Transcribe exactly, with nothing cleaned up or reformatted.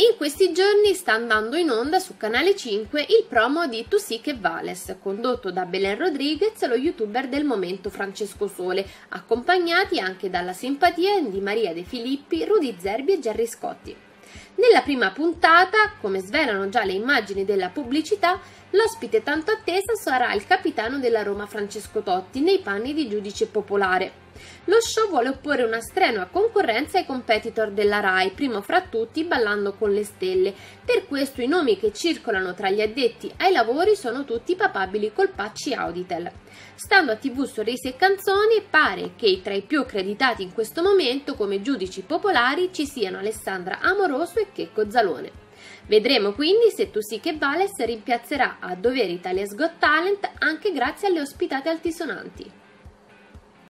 In questi giorni sta andando in onda su Canale cinque il promo di Tu sì che vales, condotto da Belen Rodriguez, lo youtuber del momento Francesco Sole, accompagnati anche dalla simpatia di Maria De Filippi, Rudy Zerbi e Gerry Scotti. Nella prima puntata, come svelano già le immagini della pubblicità, l'ospite tanto atteso sarà il capitano della Roma Francesco Totti nei panni di giudice popolare. Lo show vuole opporre una strenua concorrenza ai competitor della Rai, primo fra tutti Ballando con le stelle. Per questo i nomi che circolano tra gli addetti ai lavori sono tutti papabili colpacci Auditel. Stando a tivù Sorrisi e Canzoni, pare che tra i più accreditati in questo momento come giudici popolari ci siano Alessandra Amoroso e Checco Zalone. Vedremo quindi se Tu sì che vales rimpiazzerà a dovere Italia's Got Talent anche grazie alle ospitate altisonanti.